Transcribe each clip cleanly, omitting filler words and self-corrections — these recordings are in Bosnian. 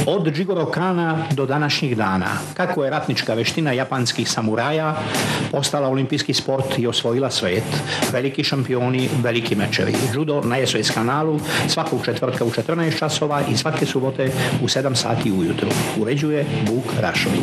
Od Jigoro Kana do današnjih dana, kako je ratnička veština japanskih samuraja postala olimpijski sport i osvojila svet, veliki šampioni, veliki mečevi. Judo na SOS kanalu svakog četvrtka u 14 časova i svake subote u 7 sati ujutru. Uređuje Vuk Rašović.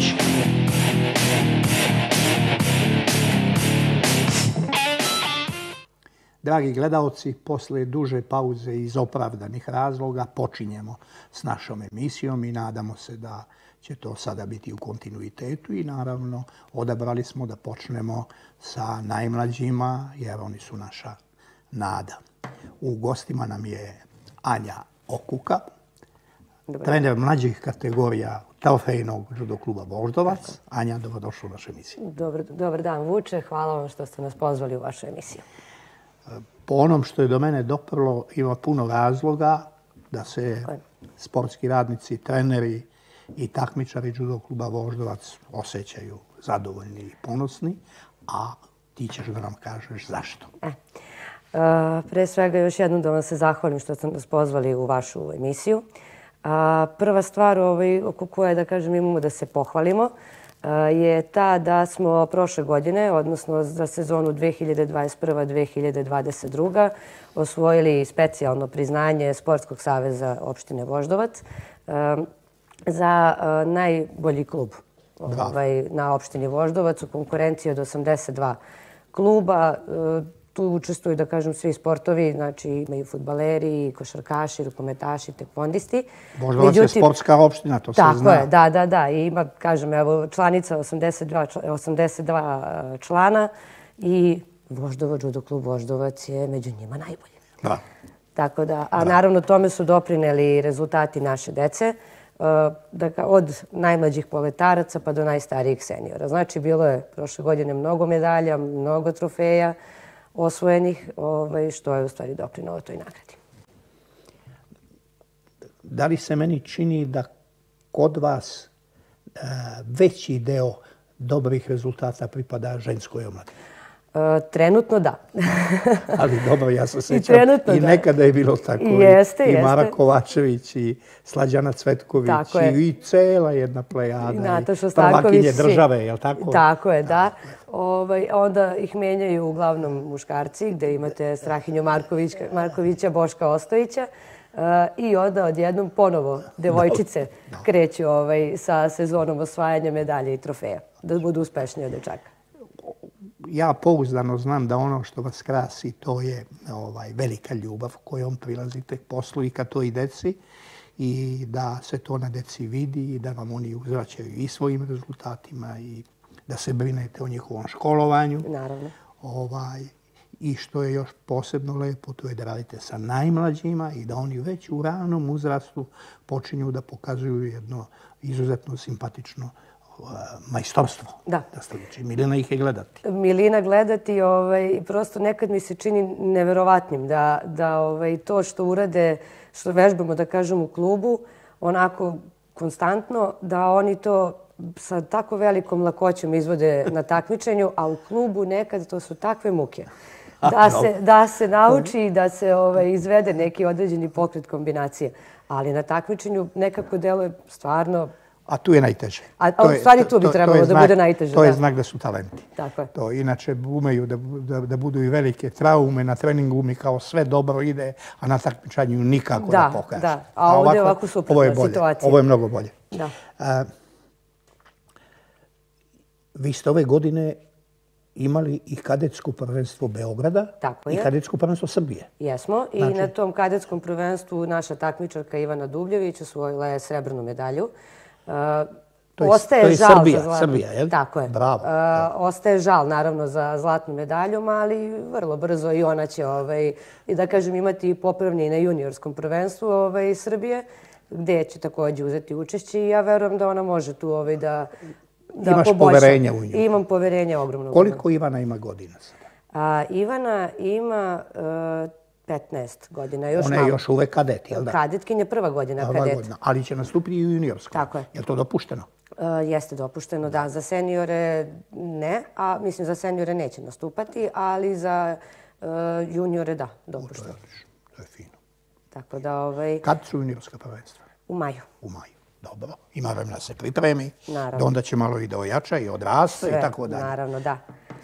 Dragi gledalci, posle duže pauze iz opravdanih razloga počinjemo s našom emisijom i nadamo se da će to sada biti u kontinuitetu i naravno odabrali smo da počnemo sa najmlađima jer oni su naša nada. U gostima nam je Anja Okuka, trener mlađih kategorija trofejnog judo kluba Voždovac. Anja, dobrodošla u našu emisiju. Dobar dan, Vuče. Hvala vam što ste nas pozvali u vašu emisiju. Po onom što je do mene doprlo, ima puno razloga da se sportski radnici, treneri i takmičari judo kluba Voždovac osjećaju zadovoljni i ponosni, a ti ćeš da nam kažeš zašto. Pre svega još jednom da vam se zahvalim što ste nas pozvali u vašu emisiju. Prva stvar oko koje, da kažem, imamo da se pohvalimo je ta da smo prošle godine, odnosno za sezonu 2021-2022, osvojili specijalno priznanje Sportskog saveza opštine Voždovac za najbolji klub na opštini Voždovac u konkurenciji od 82 kluba. Tu učestvuju, da kažem, svi sportovi, znači imaju fudbaleri, košarkaši, rukometaši, tekvondisti. Voždovac je sportska opština, to se zna. Tako je, da. I ima, kažem, evo, članica 82 člana i Voždovac, judo klub Voždovac je među njima najbolji. Da. Tako da, a naravno tome su doprineli rezultati naše dece, od najmlađih poletaraca pa do najstarijih seniora. Znači, bilo je prošle godine mnogo medalja, mnogo trofeja osvojenih, što je u stvari doprinelo toj nagradi. Da li se meni čini da kod vas veći deo dobrih rezultata pripada ženskoj omladini? Trenutno da. Ali dobro, ja se sjećam i nekada je bilo tako. I Mara Kovačević, i Slađana Cvetković, i cela jedna plejada, i prvakinje države, je li tako? Tako je, da. Onda ih menjaju uglavnom muškarci, gde imate Strahinju Markovića, Boška Ostojića, i onda odjednom ponovo devojčice kreću sa sezonom osvajanja medalje i trofeja, da budu uspešnije od dečaka. Ja pouzdano znam da ono što vas krasi to je velika ljubav kojom prilazite k poslu i ka toj deci i da se to na deci vidi i da vam oni uzvraćaju i svojim rezultatima i da se brinete o njihovom školovanju. Naravno. I što je još posebno lepo, to je da radite sa najmlađima i da oni već u ranom uzrastu počinju da pokazuju jedno izuzetno simpatično majstorstvo. Da. Milina ih je gledati. Milina gledati, prosto nekad mi se čini neverovatnim da to što urade, što vežbamo, da kažem, u klubu, onako konstantno, da oni to sa tako velikom lakoćom izvode na takmičenju, a u klubu nekad to su takve muke. Da se nauči i da se izvede neki određeni pokret kombinacije. Ali na takmičenju nekako deluje stvarno... A tu je najteže. A u stvari tu bi trebalo da bude najteže. To je znak da su talenti. Tako je. Inače umeju da budu i velike traume, na treningu mi kao sve dobro ide, a na takmičanju nikako da pokaže. Da, a ovdje ovako suprotna situacija. Ovo je mnogo bolje. Da. Vi ste ove godine imali i kadetsko prvenstvo Beograda i kadetsko prvenstvo Srbije. Jesmo. I na tom kadetskom prvenstvu naša takmičarka Ivana Dubljević osvojila je srebrnu medalju. To je Srbija, je li? Tako je. Bravo. Ostaje žal, naravno, za zlatnu medaljom, ali vrlo brzo i ona će, da kažem, imati popravni na juniorskom prvenstvu Srbije, gde će također uzeti učešće i ja verujem da ona može tu da poboljša. Imaš poverenja u nju? Imam poverenja ogromno. Koliko Ivana ima godina sada? Ivana ima 15 godina. Ona je još uvek kadet, jel da? Kadetkinja, prva godina kadet. Ali će nastupiti i u juniorskom. Tako je. Je li to dopušteno? Jeste dopušteno, da. Za seniore ne, a mislim za seniore neće nastupati, ali za juniore da, dopušteno. To je fino. Tako da... Kad su juniorska prvenstva? U maju. U maju. Dobro. Ima vremena da se pripremi. Naravno. Onda će malo i da ojača i odrasta i tako dalje. Naravno, da.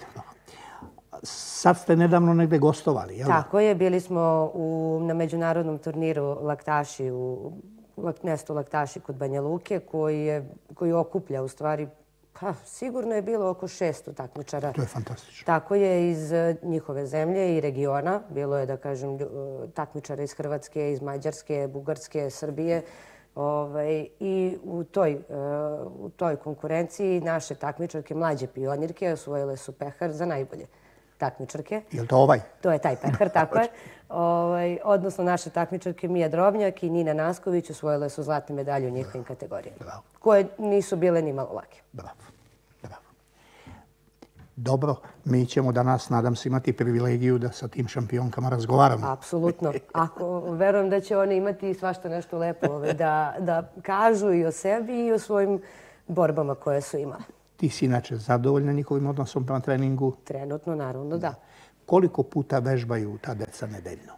Sad ste nedavno negde gostovali, jel da? Tako je, bili smo na međunarodnom turniru Laktaši Nesto Laktaši kod Banja Luke, koji okuplja u stvari, sigurno je bilo oko 600 takmičara. To je fantastično. Tako je, iz njihove zemlje i regiona. Bilo je, da kažem, takmičara iz Hrvatske, iz Mađarske, Bugarske, Srbije. I u toj konkurenciji naše takmičarke, mlađe pionirke, osvojile su pehar za najbolje takmičarke. Je li to ovaj? To je taj pehar, tako je. Odnosno, naše takmičarke Mija Drobnjak i Nina Nasković osvojile su zlatne medalje u njihovim kategorijama, koje nisu bile ni malo lake. Bravo. Dobro, mi ćemo danas, nadam se, imati privilegiju da sa tim šampionkama razgovaramo. Apsolutno. Verujem da će one imati svašta nešto lepo da kažu i o sebi i o svojim borbama koje su imale. Ti si inače zadovoljna njihovim odnosom prema treningu? Trenutno, naravno, da. Koliko puta vežbaju ta deca nedeljno?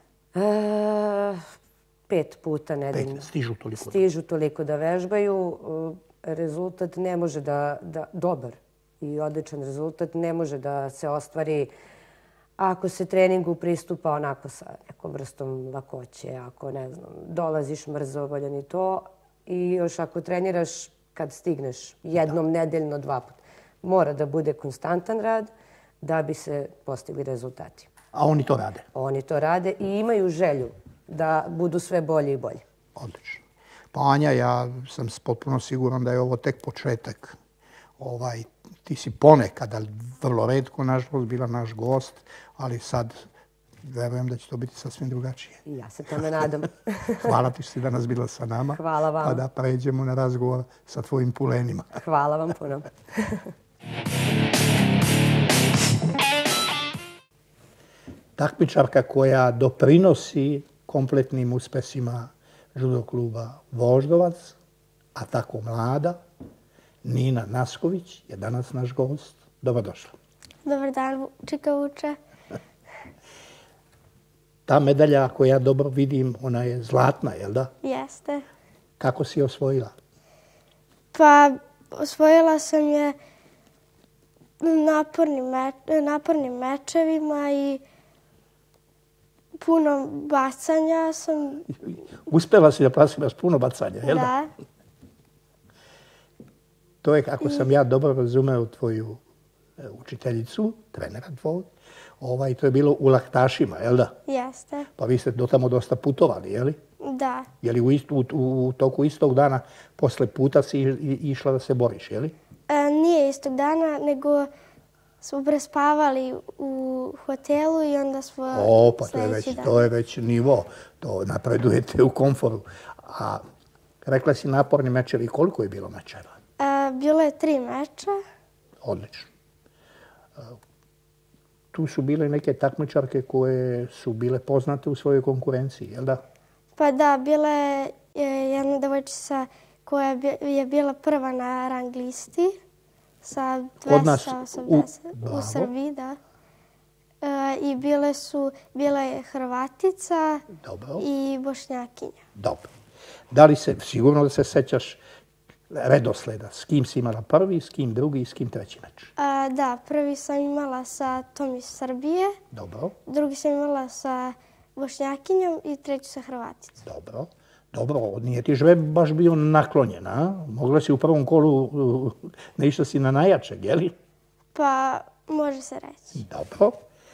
5 puta nedeljno. Stižu toliko? Stižu toliko da vežbaju. Rezultat ne može dobar i odličan rezultat ne može da se ostvari ako se treningu pristupa onako sa nekom vrstom lakoće, ako, ne znam, dolaziš mrzovoljan i to, i još ako treniraš kad stigneš jednom nedeljno 2 puta. Mora da bude konstantan rad da bi se postigli rezultati. A oni to rade? Oni to rade i imaju želju da budu sve bolje i bolje. Odlično. Pa Anja, ja sam potpuno siguran da je ovo tek početak. Ti si ponekad, ali vrlo retko, nažalost, bila naš gost, ali sad verujem da će to biti sasvim drugačije. I ja se tome nadam. Hvala ti što si danas bila sa nama. Hvala vam. Pa da pređemo na razgovor sa tvojim pulenima. Hvala vam puno. Takmičarka koja doprinosi kompletnim uspesima judo kluba Voždovac, a tako mlada, Nina Nasković je danas naš gost. Dobrodošla. Dobar dan, Čika Vuče. Ta medalja, ako ja dobro vidim, ona je zlatna, jel da? Jeste. Kako si je osvojila? Pa, osvojila sam je napornim mečevima i puno bacanja sam... Uspjela si da plasimaš puno bacanja, jel da? Da. To je, kako sam ja dobro razumeo tvoju učiteljicu, trenera tvoj, to je bilo u Laktašima, jel da? Jeste. Pa vi ste do tamo dosta putovali, jel li? Da. Je li u toku istog dana posle puta si išla da se boriš, je li? Nije istog dana, nego smo prespavali u hotelu i onda smo Pa sljedeći dan. to je već nivo. To napredujete u komforu. A rekla si naporni mečevi. Koliko je bilo mečeva? Bilo je 3 meča. Odlično. Tu su bile neke takmičarke koje su bile poznate u svojoj konkurenciji, jel da? Pa da, bila je jedna devojčica koja je bila prva na rang listi sa 280 u Srbiji, da. I bila je Hrvatica i Bošnjakinja. Dobro. Da li se, sigurno da se sećaš redosleda, s kim si imala prvi, s kim drugi i s kim treći meč? Da, prvi sam imala sa tom iz Srbije. Dobro. Drugi sam imala sa Bošnjakinjom i treći sa Hrvaticom. Dobro, nije ti žreb baš bio naklonjen, a? Mogla si u prvom kolu, ne išla si na najjačeg, je li? Pa, može se reći. Dobro.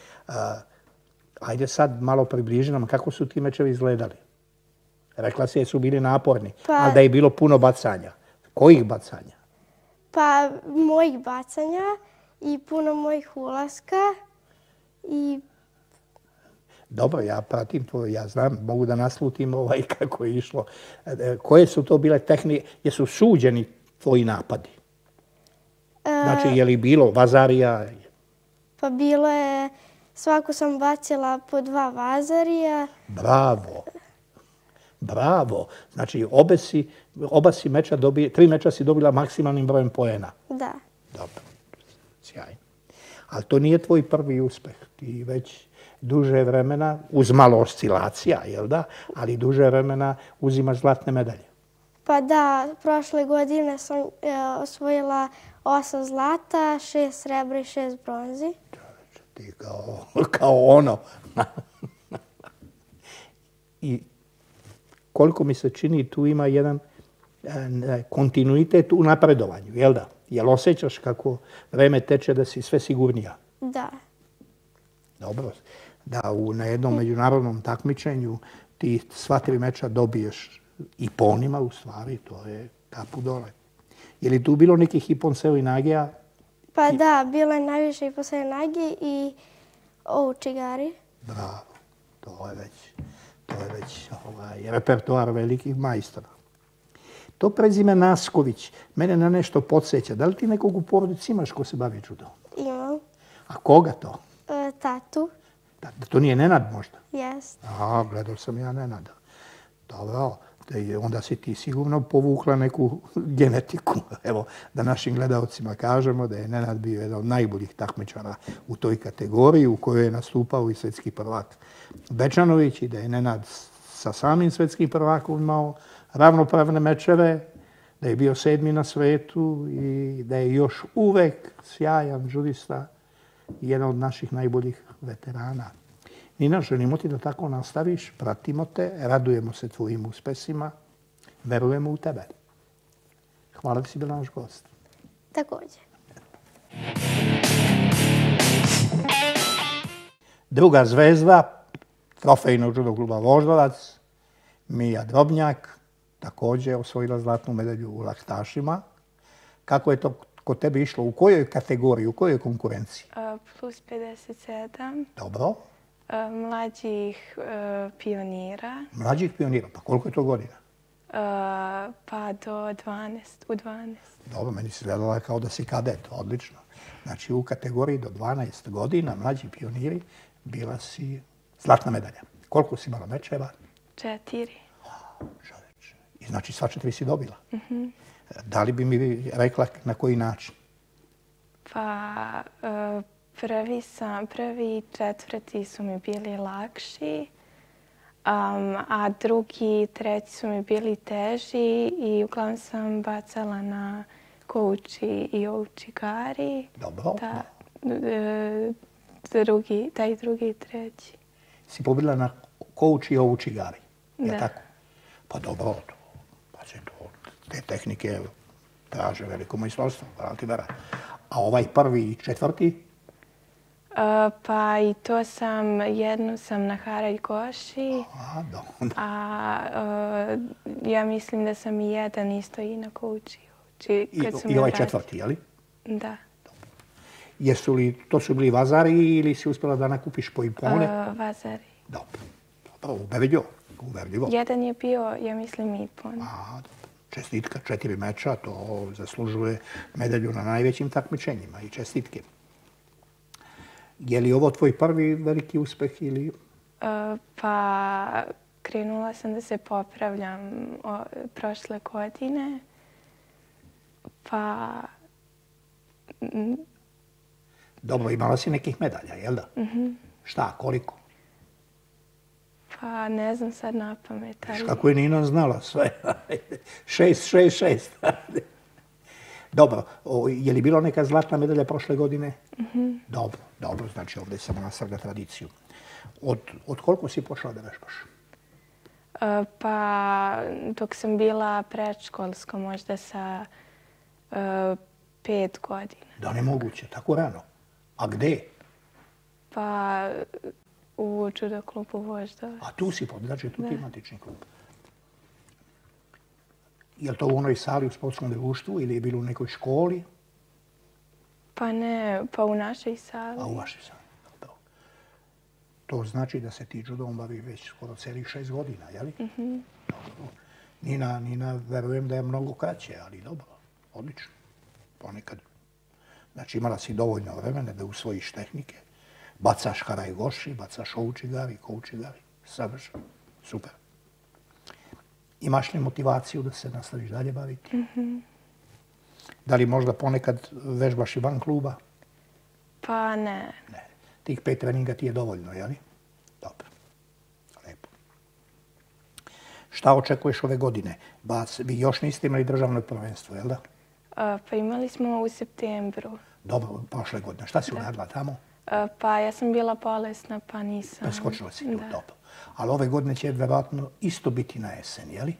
Ajde sad malo približi nam kako su ti mečevi izgledali. Rekla si da su bili naporni, ali da je bilo puno bacanja. Kojih bacanja? Pa, mojih bacanja i puno mojih ulaska i... Dobro, ja pratim to, ja znam, mogu da naslutim kako je išlo. Koje su to bile tehnike? Jesu suđeni tvoji napadi? Znači, je li bilo vazarija? Pa bilo je, svaku sam bacila po 2 vazarija. Bravo. Znači, oba si meča dobila, 3 meča si dobila maksimalnim brojem poena. Da. Dobro, sjajno. Ali to nije tvoj prvi uspeh. Ti već duže vremena, uz malo oscilacija, jel da? Ali duže vremena uzimaš zlatne medalje. Pa da, prošle godine sam osvojila 8 zlata, 6 srebra i 6 bronzi. Ti kao ono. I koliko mi se čini, tu ima jedan kontinuitet u napredovanju, jel da? Jel osjećaš kako vreme teče da si sve sigurnija? Da. Dobro. Da na jednom međunarodnom takmičenju ti sva 3 meča dobiješ i ponima, u stvari, to je kapu dole. Je li tu bilo nekih Ipon Nagija? Pa da, bilo je najviše Ipon Nagi i Oučigari. Bravo. To je već repertoar velikih majstora. To prezime Nasković mene na nešto podsjeća. Da li ti nekog u porodici imaš ko se bavi judom? Imam. A koga to? Tatu. To nije Nenad možda? Jest. Aha, gledao sam ja Nenada. Dobro, onda si ti sigurno povukla neku genetiku. Evo, da našim gledalcima kažemo da je Nenad bio jedan od najboljih takmičara u toj kategoriji u kojoj je nastupao i svjetski prvak Bečanović i da je Nenad sa samim svjetskim prvakom imao ravnopravne mečeve, da je bio 7. na svetu i da je još uvek sjajan judista i jedan od naših najboljih veterana. Nina, želimo ti da tako nastaviš, pratimo te, radujemo se tvojim uspesima, verujemo u tebe. Hvala da si bila naš gost. Također. Druga zvezda trofejnog judo kluba Voždovac, Mija Drobnjak, također osvojila zlatnu medalju u laktašima. Kako je to kod tebe išlo? U kojoj kategoriji, u kojoj konkurenciji? Plus 57. Dobro. Mlađih pionira. Mlađih pionira, pa koliko je to godina? Pa do 12, u 12. Dobro, meni se gledala kao da si kadet, odlično. Znači u kategoriji do 12 godina, mlađi pioniri, bila si zlatna medalja. Koliko si imala mečeva? 4. Čoveče. I znači sva 4 si dobila. Da li bi mi rekla na koji način? Pa prvi i 4. su mi bili lakši, a drugi i 3. su mi bili teži i uglavnom sam bacala na Kouči i Oučigari. Dobro. Taj drugi i 3. Si pobila na Kouči i Oučigari, je Da. tako? Pa dobro, te tehnike traže veliko majstorstvo, hvala ti vera. A ovaj 1. i 4? Pa i to jednu sam na Haraj-Goši, a ja mislim da sam i jedan isto i na Kouči. I ovaj 4, je li? Da. To su bili vazari ili si uspjela da nakupiš po ipone? Vazari. Dobro, uverljivo. Jedan je bio, ja mislim, ipon. Čestitka, 4 meča, to zaslužuje medalju na najvećim takmičenjima i čestitke. Je li ovo tvoj prvi veliki uspeh ili? Pa krenula sam da se popravljam prošle godine. Pa... Dobro, imala si nekih medalja, jel da? Šta, koliko? Pa ne znam sad na pamet, ali... Kako je Nina znala sve? 6. Dobro, je li bilo neka zlatna medalja prošle godine? Dobro, znači ovdje samo nastavlja tradiciju. Od koliko si počela da vežbaš? Pa dok sam bila predškolsko, možda sa 5 godina. Da, nemoguće, tako rano. A gde? Pa u judo klubu Voždovac. A tu si znači tu ti matični klub. Je li to u onoj sali u sportskom društvu ili je bilo u nekoj školi? Pa ne, pa u našoj sali. A u vašoj sali, dobro. To znači da se ti judom bavi već skoro celih 6 godina, je li? Dobro. Nina, verujem da je mnogo kraće, ali dobro, odlično. Ponekad. Znači imala si dovoljno vremena da usvojiš tehnike. Bacaš Haraj-Goši, bacaš Oučigari, Koučigari. Savršeno. Super. Imaš li motivaciju da se nastaviš dalje baviti? Da li možda ponekad vežbaš i van kluba? Pa ne. Ne. Tih 5 treninga ti je dovoljno, je li? Dobro. Lepo. Šta očekuješ ove godine? Vi još niste imali državno prvenstvo, jel da? Pa imali smo u septembru. Dobro, prošle godine. Šta si uradila tamo? Pa ja sam bila bolesna, pa nisam. Preskočila si tu, dobro. Ali ove godine će vjerojatno isto biti na jesen, je li?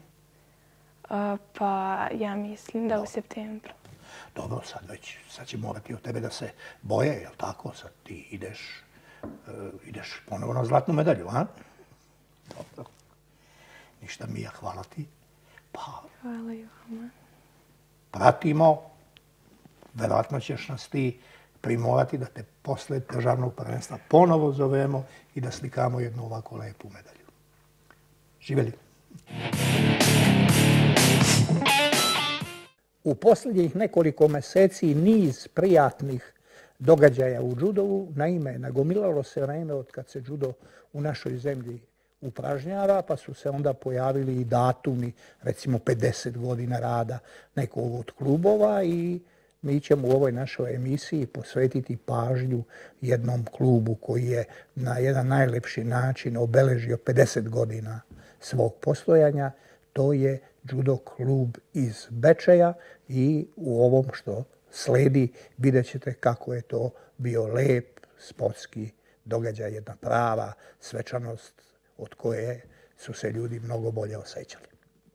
Pa ja mislim da u septembru. Dobro, sad će morati od tebe da se boje, je li tako? Sad ti ideš ponovo na zlatnu medalju, a? Dobro. Ništa, Mija, hvala ti. Hvala i vama. Pratimo. Vjerojatno ćeš nas ti primorati da te posle državnog prvenstva ponovo zovemo i da slikamo jednu ovako lepu medalju. Živjeli! U posljednjih nekoliko meseci niz prijatnih događaja u judovu. Naime, nagomilalo se vreme od kad se judo u našoj zemlji upražnjava, pa su se onda pojavili i datumi, recimo 50 godina rada nekog od klubova i mi ćemo u ovoj našoj emisiji posvetiti pažnju jednom klubu koji je na jedan najlepši način obeležio 50 godina svog postojanja. To je judo klub iz Bečeja i u ovom što sledi vidjet ćete kako je to bio lep sportski događaj, jedna prava svečanost od koje su se ljudi mnogo bolje osjećali.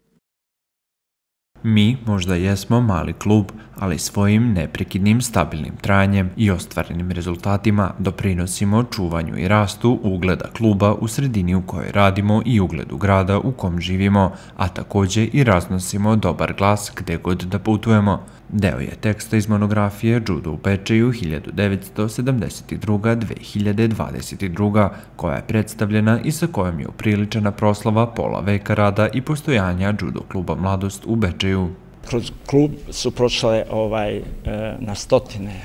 Mi možda jesmo mali klub, ali svojim neprekidnim stabilnim trajanjem i ostvarenim rezultatima doprinosimo čuvanju i rastu ugleda kluba u sredini u kojoj radimo i ugledu grada u kom živimo, a također i raznosimo dobar glas gde god da putujemo. Deo je teksta iz monografije Judo u Bečeju 1972-2022, koja je predstavljena i sa kojom je upriličena proslava pola veka rada i postojanja judo kluba Mladost u Bečeju. Kroz klub su prošle na stotine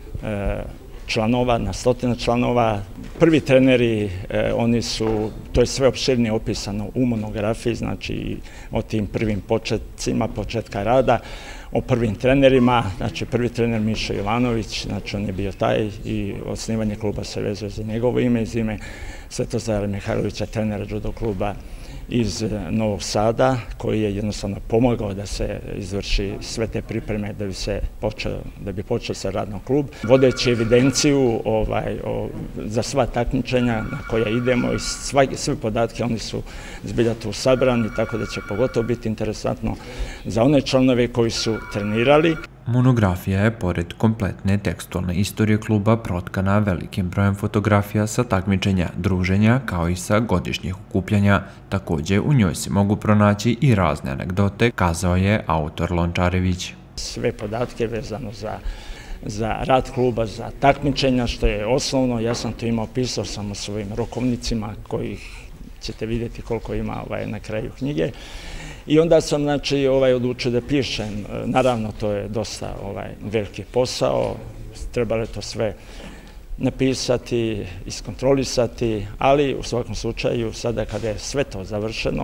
članova. Prvi treneri, to je sve opširnije opisano u monografiji, znači o tim prvim početka rada, o prvim trenerima, znači prvi trener Mišo Jovanović, znači on je bio taj i osnivanje kluba se vezuje za njegovo ime, iz ime Svetozara Mihajlovića, trenera judo kluba iz Novog Sada, koji je jednostavno pomogao da se izvrši sve te pripreme da bi počeo se rad na klub. Vodeći evidenciju za sva takmičenja na koja idemo i sve podatke, oni su zbilja tu sabrani, tako da će pogotovo biti interesantno za one članove koji su trenirali. Monografija je, pored kompletne tekstualne istorije kluba, protkana velikim brojem fotografija sa takmičenja, druženja, kao i sa godišnjih okupljanja. Također, u njoj se mogu pronaći i razne anegdote, kazao je autor Lončarević. Sve podatke vezano za rad kluba, za takmičenja, što je osnovno. Ja sam to pisao samo svojim rokovnicima, kojih ćete vidjeti koliko ima na kraju knjige. I onda sam odlučio da pišem. Naravno, to je dosta veliki posao, trebalo je to sve napisati, iskontrolisati, ali u svakom slučaju, sada kada je sve to završeno,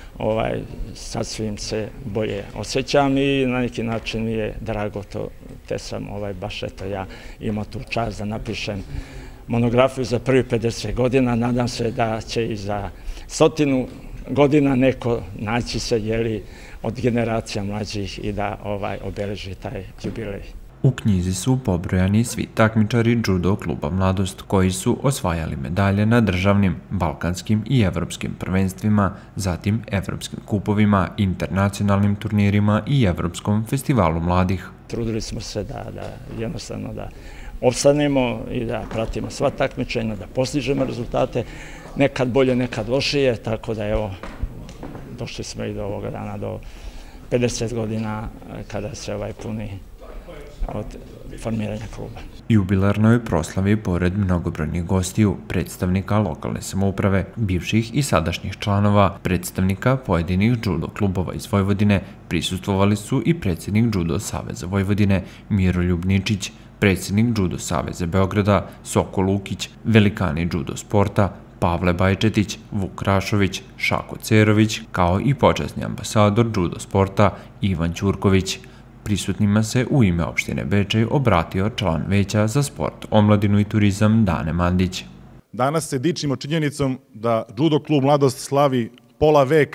sasvim se bolje osjećam i na neki način mi je drago to, te sam baš ja imao tu čast da napišem monografiju za prvi 50 godina. Nadam se da će i za 100 godina neko naći se od generacija mlađih i da obeleži taj jubilej. U knjizi su pobrojani svi takmičari judo kluba Mladost koji su osvajali medalje na državnim, balkanskim i evropskim prvenstvima, zatim evropskim kupovima, internacionalnim turnirima i Evropskom festivalu mladih. Trudili smo se da jednostavno da opstanemo i da pratimo sva takmičenja, da postižemo rezultate, nekad bolje, nekad lošije, tako da evo, došli smo i do ovoga dana, do 50 godina kada se puni od formiranja kluba. Jubilarnoj proslavi, pored mnogobrojnih gostiju, predstavnika lokalne samouprave, bivših i sadašnjih članova, predstavnika pojedinih judo klubova iz Vojvodine, prisustvovali su i predsjednik Judo Saveza Vojvodine Miroljub Ničić, predsjednik Judo Saveza Beograda Soko Lukić, velikani judo sporta Pavle Bajčetić, Vuk Rašović, Šako Cerović, kao i počasni ambasador judo sporta Ivan Ćurković. Prisutnima se u ime opštine Bečej obratio član veća za sport, omladinu i turizam Dane Mandić. Danas se dičimo činjenicom da judo klub Mladost slavi pola veka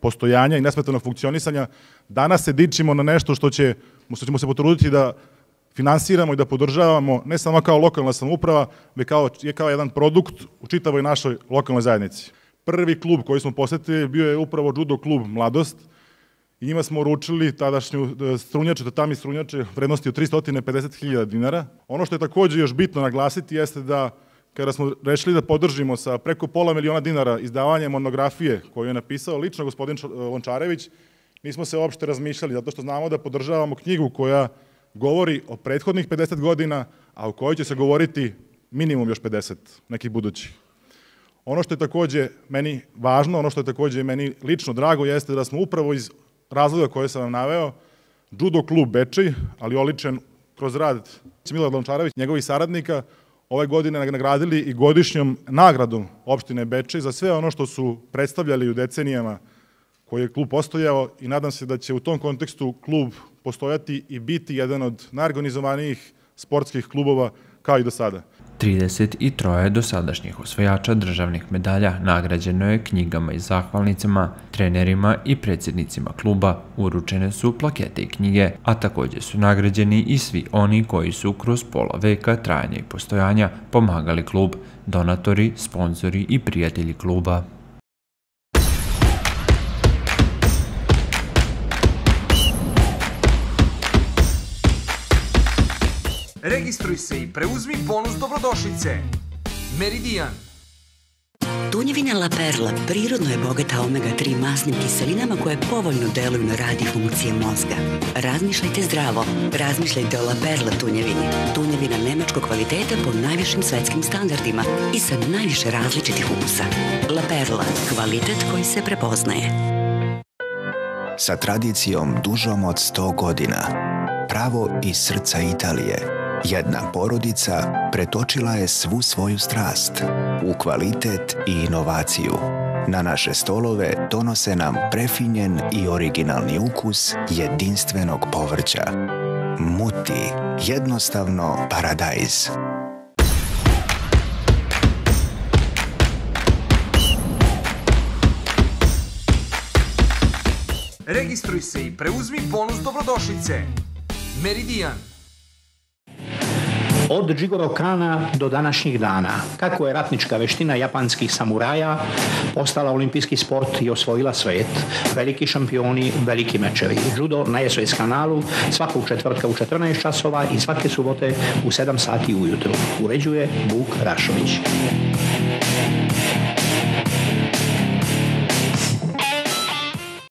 postojanja i nesmetanog funkcionisanja, danas se dičimo na nešto što ćemo se potruditi da finansiramo i da podržavamo ne samo kao lokalna samouprava, već kao jedan produkt u čitavoj našoj lokalnoj zajednici. Prvi klub koji smo posetili bio je upravo judo klub Mladost i njima smo uručili tadašnju tatami strunjače vrednosti od 350.000 dinara. Ono što je takođe još bitno naglasiti jeste da kada smo rešili da podržimo sa preko $500.000 dinara izdavanje monografije koju je napisao lično gospodin Lončarević, nismo se uopšte razmišljali, zato što znamo da podržavamo knjigu koja govori o prethodnih 50 godina, a u kojoj će se govoriti minimum još 50 nekih budućih. Ono što je takođe meni važno, ono što je takođe meni lično drago, jeste da smo upravo iz razloga koje sam vam naveo, judo klub Bečej, ali oličen kroz rad Milorad Lončarević, njegovih saradnika, ove godine nagradili i godišnjom nagradom opštine Bečej za sve ono što su predstavljali u decenijama koji je klub postojao i nadam se da će u tom kontekstu klub postojati i biti jedan od najorganizovanijih sportskih klubova kao i do sada. 33 dosadašnjih osvajača državnih medalja nagrađeno je knjigama i zahvalnicama, trenerima i predsjednicima kluba, uručene su plakete i knjige, a također su nagrađeni i svi oni koji su kroz pola veka trajanja i postojanja pomagali klub, donatori, sponzori i prijatelji kluba. Registruj se i preuzmi bonus dobrodošlice. Meridian. Tunjevina La Perla prirodno je bogata omega-3 masnim kiselinama koje povoljno deluju na rad i funkcije mozga. Razmišljajte zdravo. Razmišljajte o La Perla tunjevini. Tunjevina nemačkog kvaliteta po najvišim svetskim standardima i sa najviše različitih ukusa. La Perla, kvalitet koji se prepoznaje. Sa tradicijom dužom od 100 godina, pravo iz srca Italije, jedna porodica pretočila je svu svoju strast u kvalitet i inovaciju. Na naše stolove donose nam prefinjen i originalni ukus jedinstvenog povrća. Muti, jednostavno paradajz. Registruj se i preuzmi bonus dobrodošlice. Meridian. Od Jigoro Kana do današnjih dana, kako je ratnička veština japanskih samuraja postala olimpijski sport i osvojila svet, veliki šampioni, veliki mečevi. Judo na SOS kanalu svakog četvrtka u 14 časova i svake subote u 7 sati ujutru. Uređuje Vuk Rašović.